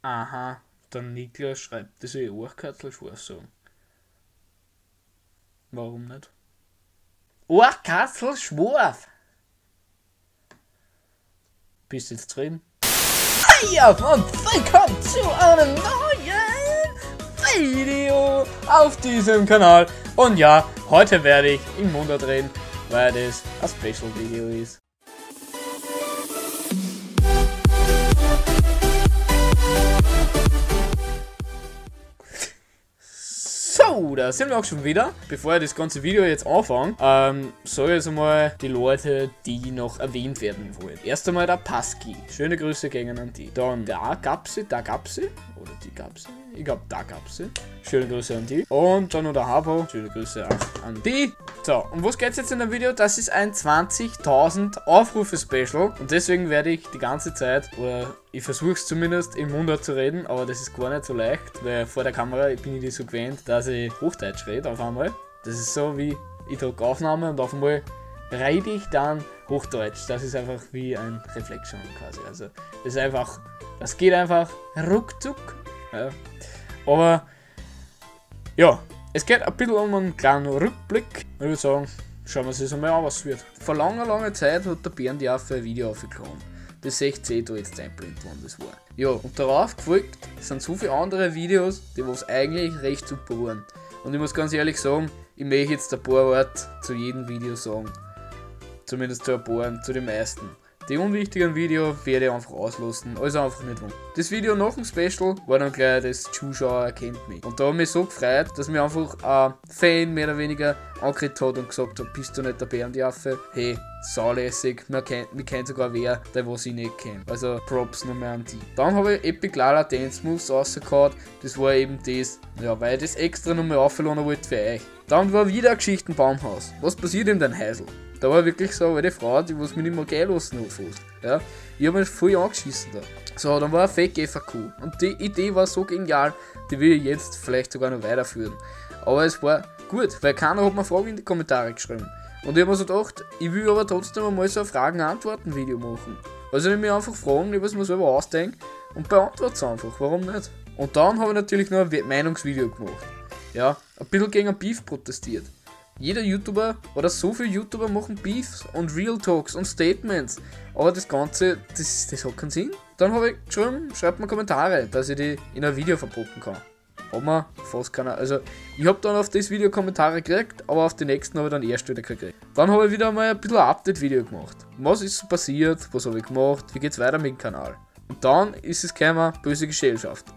Aha, der Niklas schreibt, das ist Ohrkatzelschwarz sagen. Warum nicht? Ohrkatzelschwarz! Bist du jetzt drin? Hey und willkommen zu einem neuen Video auf diesem Kanal. Und ja, heute werde ich im Mund drehen, weil das ein Special Video ist. So, da sind wir auch schon wieder. Bevor ich das ganze Video jetzt anfange, soll jetzt einmal die Leute, die noch erwähnt werden wollen. Erst einmal der Pasky. Schöne Grüße gehen an die. Dann der Gapse, oder die Gapse. Ich glaube, da Gapse. Schöne Grüße an die. Und dann noch der Habo. Schöne Grüße auch an die. So, um was geht es jetzt in dem Video? Das ist ein 20.000 Aufrufe-Special. Und deswegen werde ich die ganze Zeit, oder ich versuche es zumindest, im Mundart zu reden. Aber das ist gar nicht so leicht, weil vor der Kamera bin ich nicht so gewöhnt, dass ich Hochdeutsch rede auf einmal. Das ist so wie, ich drücke Aufnahme und auf einmal rede ich dann Hochdeutsch. Das ist einfach wie ein Reflex schon quasi. Also, das ist einfach, das geht einfach ruckzuck. Ja. Aber ja, es geht ein bisschen um einen kleinen Rückblick. Ich würde sagen, schauen wir uns das einmal an, was wird. Vor langer Zeit hat der Bernd ja für ein Video aufgeladen. Das seht ihr da jetzt eingeblendet, wann das war. Ja, und darauf gefolgt sind so viele andere Videos, die was eigentlich recht super waren. Und ich muss ganz ehrlich sagen, ich möchte jetzt ein paar Worte zu jedem Video sagen. Zumindest zu ein paar, zu den meisten. Die unwichtigen Videos werde ich einfach auslassen, also einfach nicht wollen. Das Video nach dem Special war dann gleich das Zuschauer erkennt mich. Und da habe ich mich so gefreut, dass mir einfach ein Fan mehr oder weniger angekriegt hat und gesagt hat, bist du nicht der Bernd Jaffe? Hey, saulässig, mich kennt sogar wer, der was ich nicht kenne. Also Props nochmal an die. Dann habe ich Epic Lala Dance Moves rausgehauen, das war eben das, ja, weil ich das extra nochmal aufladen wollte für euch. Dann war wieder ein Geschichtenbaumhaus. Was passiert in den Heisel? Da war wirklich so eine Frau, die was mich nicht mehr gehen lassen hat fast. Ja, ich habe mich voll angeschissen da. So, dann war ein Fake FAQ. Und die Idee war so genial, die will ich jetzt vielleicht sogar noch weiterführen. Aber es war gut, weil keiner hat mir Fragen in die Kommentare geschrieben. Und ich habe mir so gedacht, ich will aber trotzdem einmal so ein Fragen-Antworten-Video machen. Also ich mir einfach Fragen, die was mir selber ausdenke und beantworte es einfach, warum nicht? Und dann habe ich natürlich noch ein Meinungsvideo gemacht. Ja, ein bisschen gegen ein Beef protestiert. Jeder YouTuber oder so viele YouTuber machen Beefs und Real Talks und Statements. Aber das Ganze, das hat keinen Sinn. Dann habe ich geschrieben, schreibt mir Kommentare, dass ich die in ein Video verpacken kann. Hat mir fast keiner. Also ich habe dann auf das Video Kommentare gekriegt, aber auf die nächsten habe ich dann erst wieder gekriegt. Dann habe ich wieder mal ein bisschen ein Update-Video gemacht. Was ist so passiert, was habe ich gemacht, wie geht's weiter mit dem Kanal. Und dann ist es gekommen, böse Gesellschaft.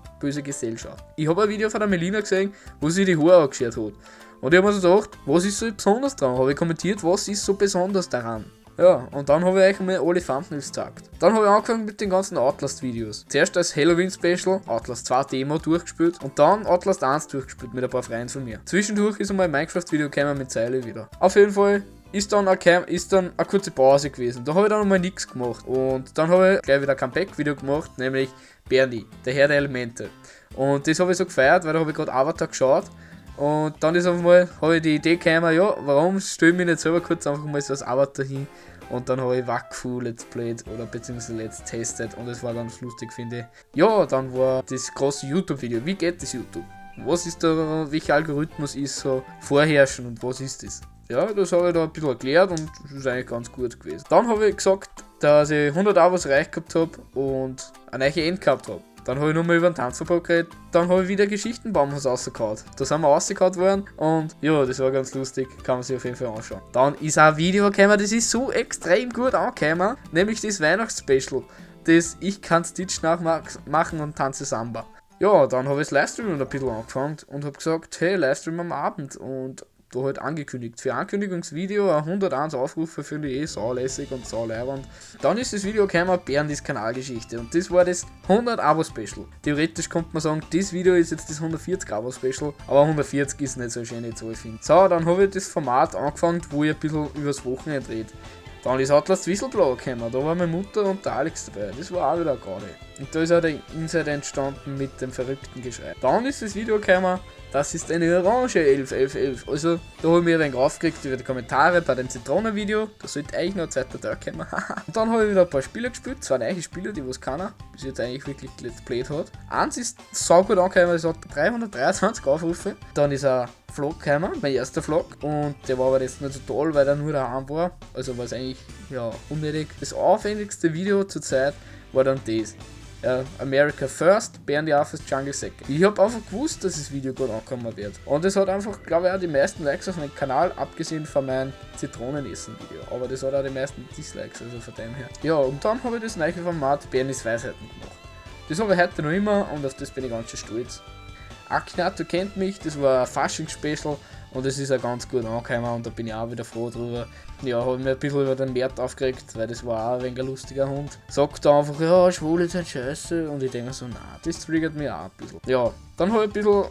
Ich habe ein Video von der Melina gesehen, wo sie die Haare angeschert hat. Und ich habe mir so gedacht, was ist so besonders daran? Habe ich kommentiert, was ist so besonders daran? Ja, und dann habe ich euch mal alle Thumbnails gezeigt. Dann habe ich angefangen mit den ganzen Outlast-Videos. Zuerst als Halloween-Special, Outlast 2 Demo durchgespielt und dann Outlast 1 durchgespielt mit ein paar Freunden von mir. Zwischendurch ist einmal ein Minecraft-Video gekommen mit Zeile wieder. Auf jeden Fall ist dann eine kurze Pause gewesen. Da habe ich dann nochmal nichts gemacht. Und dann habe ich gleich wieder ein Comeback-Video gemacht, nämlich Bernie, der Herr der Elemente. Und das habe ich so gefeiert, weil da habe ich gerade Avatar geschaut. Und dann ist einfach mal, habe ich die Idee gekommen, ja, warum stelle ich mich nicht selber kurz einfach mal so als Avatar hin. Und dann habe ich Wakfu Let's Played oder beziehungsweise Let's Tested und das war ganz lustig, finde ich. Ja, dann war das große YouTube-Video. Wie geht das YouTube? Was ist da, welcher Algorithmus ist so vorherrschend und was ist das? Ja, das habe ich da ein bisschen erklärt und das ist eigentlich ganz gut gewesen. Dann habe ich gesagt, dass ich 100 Abos reich gehabt habe und eine neue End gehabt habe. Dann habe ich nochmal über den Tanzverbot geredet. Dann habe ich wieder Geschichtenbaumhaus rausgehauen. Da sind wir rausgehauen worden und ja, das war ganz lustig. Kann man sich auf jeden Fall anschauen. Dann ist auch ein Video gekommen, das ist so extrem gut angekommen. Nämlich das Weihnachtsspecial. Das Ich kann Stitch nachmachen und tanze Samba. Ja, dann habe ich das Livestream ein bisschen angefangen und habe gesagt, hey, Livestream am Abend. Und da halt angekündigt. Für Ankündigungsvideo 101 Aufrufe finde ich eh saulässig und sauleibend. Dann ist das Video gekommen, Berndis Kanalgeschichte und das war das 100 Abo-Special. Theoretisch könnte man sagen, das Video ist jetzt das 140 Abo-Special, aber 140 ist nicht so eine schöne Zahl, finde ich. So, dann habe ich das Format angefangen, wo ich ein bisschen übers Wochenende rede. Dann ist Atlas Whistleblower gekommen, da war meine Mutter und der Alex dabei, das war auch wieder gerade. Und da ist auch der Insider entstanden mit dem verrückten Geschrei. Dann ist das Video gekommen, das ist eine Orange 111111. Also da habe ich mich ein wenig aufgeregt über die Kommentare bei dem Zitronenvideo, da sollte eigentlich noch ein zweiter Tag kommen. Und dann habe ich wieder ein paar Spiele gespielt, 2 neue Spiele, die was keiner bis jetzt eigentlich wirklich Let's Played hat. Eins ist sau gut angekommen, es hat 323 Aufrufe. Dann ist ein Vlog gekommen, mein erster Vlog, und der war aber jetzt nicht so toll, weil er nur daheim war, also war es eigentlich ja unnötig. Das aufwendigste Video zur Zeit war dann das. America First, Bären die Affes, Jungle Second. Ich habe einfach gewusst, dass das Video gut ankommen wird. Und es hat einfach, glaube ich, auch die meisten Likes auf meinem Kanal, abgesehen von meinem Zitronenessen-Video. Aber das hat auch die meisten Dislikes, also von dem her. Ja, und dann habe ich das neue Format Bernis Weisheiten gemacht. Das habe ich heute noch immer und auf das bin ich ganz schön stolz. Akinato kennt mich, das war ein Faschings-Special und es ist auch ganz gut angekommen und da bin ich auch wieder froh drüber. Ja, habe ich mir ein bisschen über den Mert aufgeregt, weil das war auch ein wenig ein lustiger Hund. Sagt da einfach, ja, Schwule sind scheiße, und ich denke so, na, das triggert mich auch ein bisschen. Ja, dann habe ich ein bisschen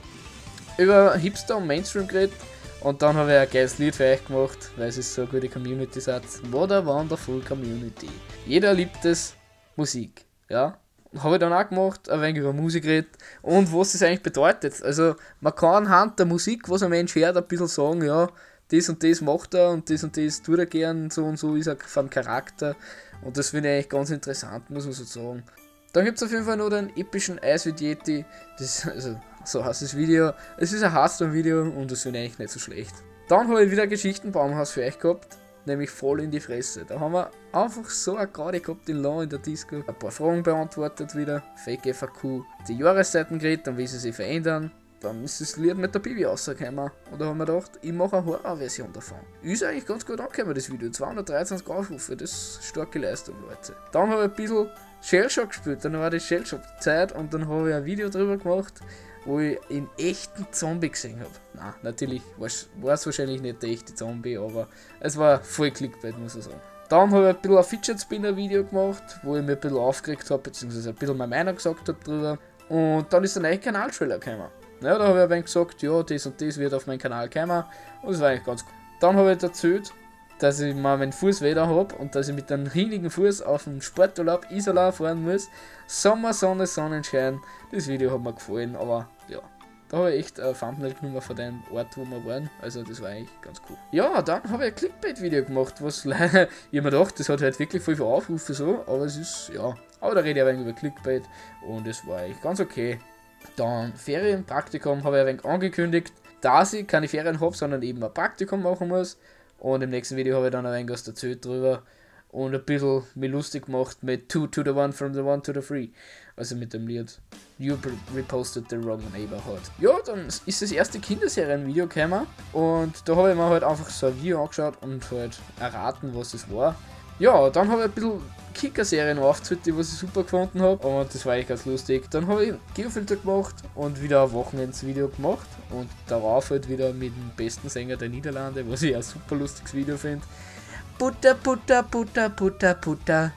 über Hipster und Mainstream geredet und dann habe ich ein geiles Lied für euch gemacht, weil es ist so eine gute Community sagt. What a wonderful community. Jeder liebt es, Musik, ja. Habe ich dann auch gemacht, ein wenig über Musik geredet und was das eigentlich bedeutet. Also man kann anhand der Musik, was ein Mensch hört, ein bisschen sagen, ja, das und das macht er und das tut er gern, so und so ist er vom Charakter, und das finde ich eigentlich ganz interessant, muss man so sagen. Dann gibt es auf jeden Fall noch den epischen Eiswit Yeti, das, also, so heißt das Video, es ist ein Hearthstone-Video und das finde ich eigentlich nicht so schlecht. Dann habe ich wieder ein Geschichtenbaumhaus für euch gehabt, nämlich voll in die Fresse. Da haben wir einfach so eine Garde gehabt in LAN in der Disco. Ein paar Fragen beantwortet wieder, Fake FAQ, die Jahreszeiten geredet und wie sie sich verändern. Dann ist das Lied mit der Bibi rausgekommen. Und da haben wir gedacht, ich mache eine Horror-Version davon. Ist eigentlich ganz gut angekommen, das Video. 223 Aufrufe, das ist starke Leistung, Leute. Dann habe ich ein bisschen Shellshock gespielt, dann war die Shellshock-Zeit und dann habe ich ein Video drüber gemacht, wo ich einen echten Zombie gesehen habe. Nein, natürlich war es wahrscheinlich nicht der echte Zombie, aber es war voll Clickbait, muss ich sagen. Dann habe ich ein bisschen ein Fidget Spinner Video gemacht, wo ich mich ein bisschen aufgeregt habe, beziehungsweise ein bisschen meine Meinung gesagt habe drüber. Und dann ist der neue Kanal-Trailer gekommen. Ja, da habe ich ein wenig gesagt, ja, das und das wird auf meinen Kanal kommen, und das war eigentlich ganz gut. Dann habe ich erzählt, dass ich mal meinen Fuß wieder habe und dass ich mit einem riesigen Fuß auf dem Sporturlaub Isola fahren muss. Sommer, Sonne, Sonnenschein. Das Video hat mir gefallen, aber ja, da habe ich echt ein Thumbnail genommen von dem Ort, wo wir waren. Also das war eigentlich ganz cool. Ja, dann habe ich ein Clickbait-Video gemacht, was leider, ich habe mir gedacht, das hat halt wirklich voll viele Aufrufe so, aber es ist, ja, aber da rede ich ein wenig über Clickbait und es war eigentlich ganz okay. Dann Ferienpraktikum habe ich ein wenig angekündigt, dass ich keine Ferien habe, sondern eben ein Praktikum machen muss. Und im nächsten Video habe ich dann ein wenig was erzählt drüber und ein bisschen mich lustig gemacht mit 2 to the 1 from the 1 to the 3. Also mit dem Lied You reposted the wrong neighborhood. Ja, dann ist das erste Kinderserien-Video gekommen und da habe ich mir halt einfach so ein Video angeschaut und halt erraten, was das war. Ja, dann habe ich ein bisschen Kicker-Serien aufgezählt, die was ich super gefunden habe, und das war eigentlich ganz lustig. Dann habe ich Geofilter gemacht und wieder ein Wochenendsvideo gemacht und darauf halt wieder mit dem besten Sänger der Niederlande, was ich ein super lustiges Video finde. Puta, puta, puta, puta, puta,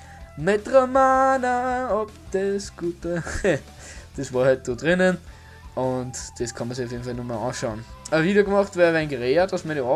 mit Romana, ob das Gute. Das war halt da drinnen und das kann man sich auf jeden Fall nochmal anschauen. Ein Video gemacht, weil ich ein geredet, dass meine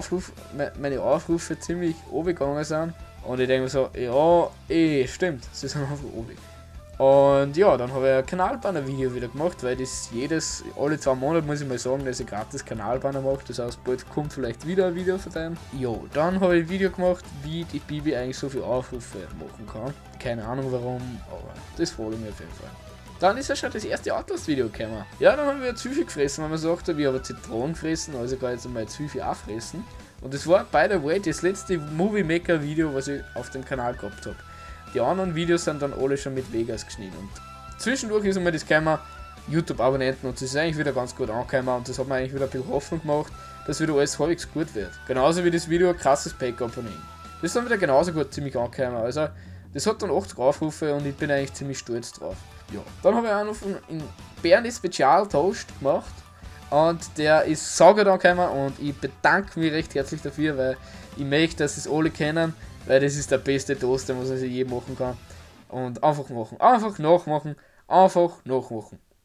Aufrufe ziemlich runtergegangen sind. Und ich denke mir so, ja, stimmt, sie sind einfach oben. Und ja, dann habe ich ein Kanalbanner-Video wieder gemacht, weil das alle 2 Monate muss ich mal sagen, dass ich gratis Kanalbanner mache. Das heißt, bald kommt vielleicht wieder ein Video von dem. Jo, dann habe ich ein Video gemacht, wie die Bibi eigentlich so viele Aufrufe machen kann. Keine Ahnung warum, aber das freut mich auf jeden Fall. Dann ist ja schon das erste Atlas-Video gekommen. Ja, dann habe ich Zwiebel gefressen, weil man sagt, ich habe Zitronen gefressen, also ich kann jetzt einmal Zwiebel auch fressen. Und das war, by the way, das letzte Movie Maker Video, was ich auf dem Kanal gehabt habe. Die anderen Videos sind dann alle schon mit Vegas geschnitten. Und zwischendurch ist einmal das gekommen, YouTube-Abonnenten, und das ist eigentlich wieder ganz gut angekommen und das hat mir eigentlich wieder ein bisschen Hoffnung gemacht, dass wieder alles halbwegs gut wird. Genauso wie das Video ein krasses Pack-Opening. Das ist dann wieder genauso gut ziemlich angekommen. Also das hat dann 80 Aufrufe und ich bin eigentlich ziemlich stolz drauf. Ja. Dann habe ich auch noch einen Bernie Spezial Toast gemacht. Und der ist saugut angekommen und ich bedanke mich recht herzlich dafür, weil ich möchte, dass es alle kennen, weil das ist der beste Toast, den man sich je machen kann. Und einfach machen, einfach nachmachen, einfach nachmachen.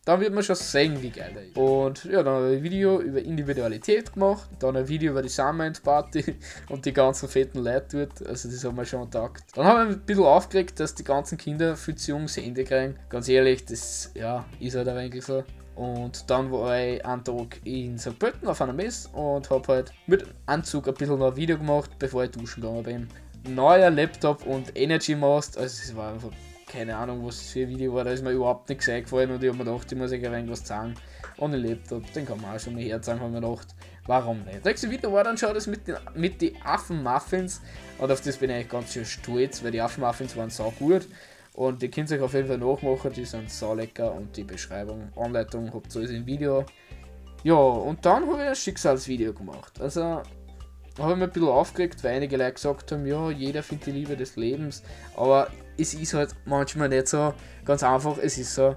dann wird man schon sehen, wie geil er ist. Und ja, dann habe ich ein Video über Individualität gemacht, dann ein Video über die Summer-Party und die ganzen fetten Leute dort, also das haben wir schon getagt. Dann habe ich mich ein bisschen aufgeregt, dass die ganzen Kinder viel zu jung Handy kriegen. Ganz ehrlich, das ja, ist halt eigentlich so. Und dann war ich einen Tag in St. Pölten auf einer Messe und habe halt mit Anzug ein bisschen noch ein Video gemacht, bevor ich duschen gegangen bin. Neuer Laptop und Energy Mast, also es war einfach keine Ahnung, was das für ein Video war, da ist mir überhaupt nichts eingefallen und ich habe mir gedacht, ich muss euch irgendwas zeigen. Ohne Laptop, den kann man auch schon mit Herz sagen, habe ich mir gedacht, warum nicht. Das nächste Video war dann schon das mit den Affenmuffins und auf das bin ich eigentlich ganz schön stolz, weil die Affenmuffins waren sau gut. Und die könnt ihr euch auf jeden Fall nachmachen, die sind sau lecker und die Beschreibung, Anleitung habt ihr alles im Video. Ja, und dann habe ich ein Schicksalsvideo gemacht. Also habe ich mich ein bisschen aufgeregt, weil einige Leute gesagt haben, ja, jeder findet die Liebe des Lebens. Aber es ist halt manchmal nicht so ganz einfach, es ist so.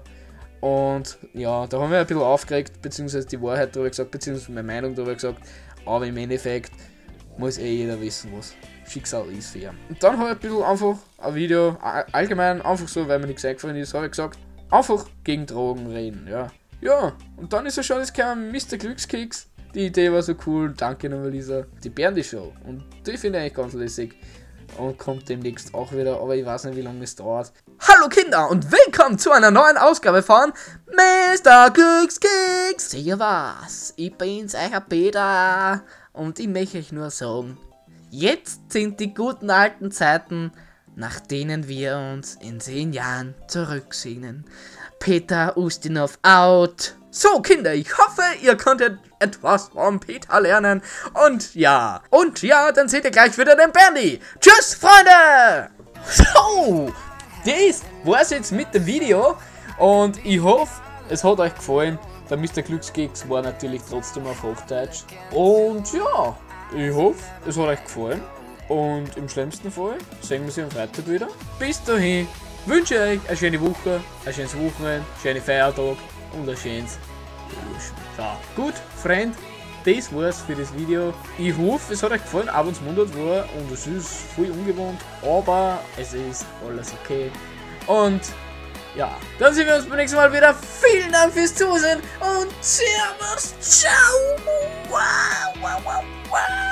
Und ja, da haben wir ein bisschen aufgeregt, beziehungsweise die Wahrheit darüber gesagt, beziehungsweise meine Meinung darüber gesagt. Aber im Endeffekt muss jeder wissen, was Schicksal ist für ihn. Und dann habe ich ein bisschen einfach ein Video, allgemein einfach so, weil mir nichts eingefallen ist, habe ich gesagt, einfach gegen Drogen reden, ja. Ja, und dann ist ja schon das gekommen, Mr. Glückskeks. Die Idee war so cool, danke nochmal Lisa. Die Berndi Show, und die finde ich eigentlich ganz lässig. Und kommt demnächst auch wieder, aber ich weiß nicht, wie lange es dauert. Hallo Kinder und willkommen zu einer neuen Ausgabe von Mr. Glückskeks. Servus, ich bin's, euer Peter. Und ich möchte euch nur sagen, jetzt sind die guten alten Zeiten, nach denen wir uns in 10 Jahren zurücksehnen. Peter Ustinov out. So Kinder, ich hoffe, ihr konntet etwas von Peter lernen. Und ja, dann seht ihr gleich wieder den Berndi. Tschüss, Freunde! So, das war's jetzt mit dem Video. Und ich hoffe, es hat euch gefallen. Der Mr. Glückskeks war natürlich trotzdem auf Hochdeutsch. Und ja, ich hoffe, es hat euch gefallen. Und im schlimmsten Fall sehen wir uns am Freitag wieder. Bis dahin wünsche ich euch eine schöne Woche, ein schönes Wochenende, schöne Feiertag und ein schönes Duschen. Gut, Freund, das war's für das Video. Ich hoffe, es hat euch gefallen, ab und zu Mundart war und es ist voll ungewohnt, aber es ist alles okay. Und ja, dann sehen wir uns beim nächsten Mal wieder. Vielen Dank fürs Zusehen und Servus, ciao! Wow, wow, wow, wow.